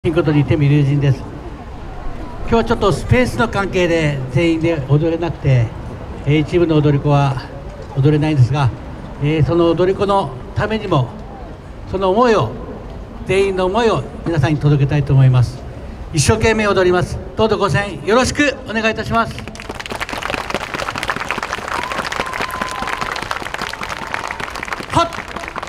ということに手見龍神です。今日はちょっとスペースの関係で全員で踊れなくて、一部の踊り子は踊れないんですが、その踊り子のためにもその思いを、全員の思いを皆さんに届けたいと思います。一生懸命踊ります。どうぞご声援よろしくお願いいたします。はっ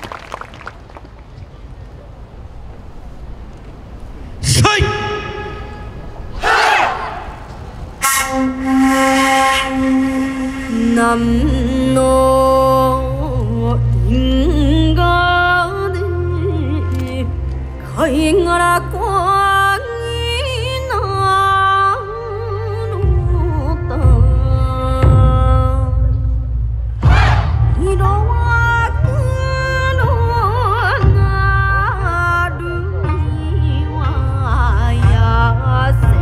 何の因果で貝殻恋になるのだ色は黒なるにはやせ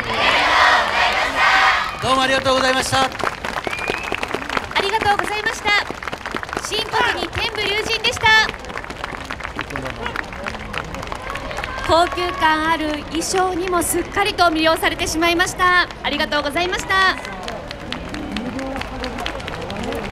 どうもありがとうございました。 ありがとうございました。 新国に天武龍神でした。高級感ある衣装にもすっかりと魅了されてしまいました。ありがとうございました。